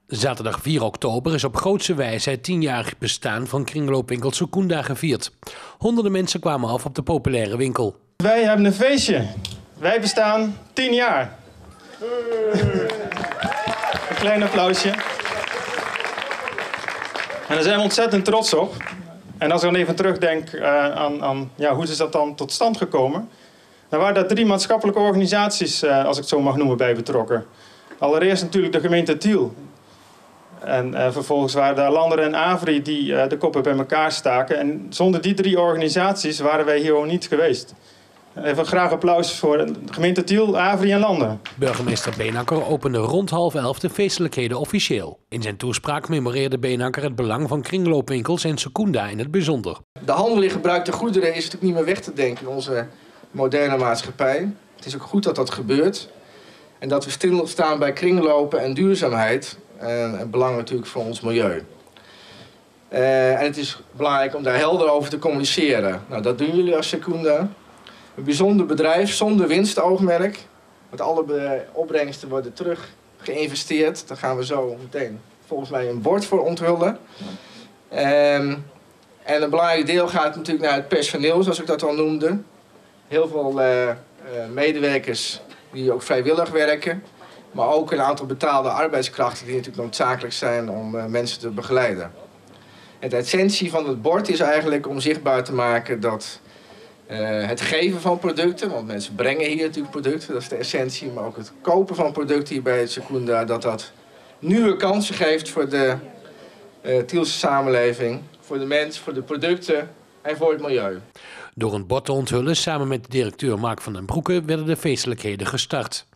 Zaterdag 4 oktober is op grootse wijze het 10-jarig bestaan van kringloopwinkel Secunda gevierd. Honderden mensen kwamen af op de populaire winkel. Wij hebben een feestje. Wij bestaan 10 jaar. Een klein applausje. En daar zijn we ontzettend trots op. En als ik dan even terugdenk aan hoe is dat dan tot stand gekomen, dan waren daar 3 maatschappelijke organisaties, als ik het zo mag noemen, bij betrokken. Allereerst natuurlijk de gemeente Tiel. En vervolgens waren daar Landeren en Avri die de koppen bij elkaar staken. En zonder die 3 organisaties waren wij hier gewoon niet geweest. Even graag applaus voor de gemeente Tiel, Avri en Landeren. Burgemeester Beenakker opende rond 10:30 de feestelijkheden officieel. In zijn toespraak memoreerde Beenakker het belang van kringloopwinkels en Secunda in het bijzonder. De handel in gebruikte goederen is natuurlijk niet meer weg te denken in onze moderne maatschappij. Het is ook goed dat dat gebeurt. En dat we stilstaan bij kringlopen en duurzaamheid. En belang natuurlijk voor ons milieu. En het is belangrijk om daar helder over te communiceren. Nou, dat doen jullie als Secunda. Een bijzonder bedrijf zonder winstoogmerk. Want alle opbrengsten worden terug geïnvesteerd. Daar gaan we zo meteen volgens mij een bord voor onthullen. En een belangrijk deel gaat natuurlijk naar het personeel, zoals ik dat al noemde. Heel veel medewerkers die ook vrijwillig werken. Maar ook een aantal betaalde arbeidskrachten die natuurlijk noodzakelijk zijn om mensen te begeleiden. En de essentie van het bord is eigenlijk om zichtbaar te maken dat het geven van producten, want mensen brengen hier natuurlijk producten, dat is de essentie, maar ook het kopen van producten hier bij het Secunda, dat nieuwe kansen geeft voor de Tielse samenleving, voor de mens, voor de producten en voor het milieu. Door een bord te onthullen, samen met directeur Mark van den Broeke, werden de feestelijkheden gestart.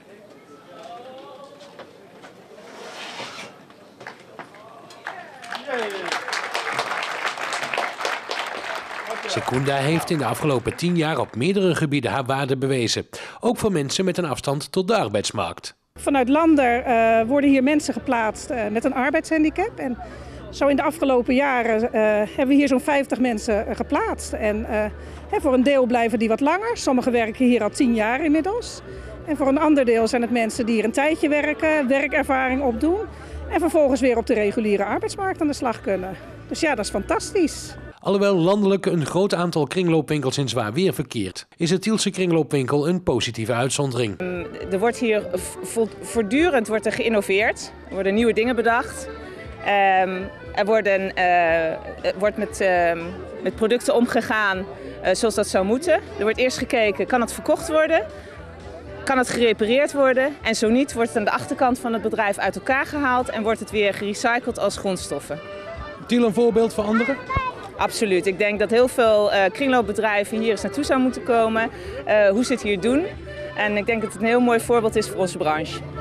Secunda heeft in de afgelopen 10 jaar op meerdere gebieden haar waarde bewezen. Ook voor mensen met een afstand tot de arbeidsmarkt. Vanuit Lander worden hier mensen geplaatst met een arbeidshandicap. En zo in de afgelopen jaren hebben we hier zo'n 50 mensen geplaatst. En voor een deel blijven die wat langer. Sommigen werken hier al 10 jaar inmiddels. En voor een ander deel zijn het mensen die hier een tijdje werken, werkervaring opdoen. En vervolgens weer op de reguliere arbeidsmarkt aan de slag kunnen. Dus ja, dat is fantastisch. Alhoewel landelijk een groot aantal kringloopwinkels in zwaar weer verkeert, is de Tielse kringloopwinkel een positieve uitzondering. Er wordt hier voortdurend geïnnoveerd, er worden nieuwe dingen bedacht. Er wordt met producten omgegaan zoals dat zou moeten. Er wordt eerst gekeken, kan het verkocht worden? Kan het gerepareerd worden? En zo niet, wordt het aan de achterkant van het bedrijf uit elkaar gehaald en wordt het weer gerecycled als grondstoffen. Tiel een voorbeeld voor anderen? Absoluut. Ik denk dat heel veel kringloopbedrijven hier eens naartoe zouden moeten komen. Hoe ze het hier doen. En ik denk dat het een heel mooi voorbeeld is voor onze branche.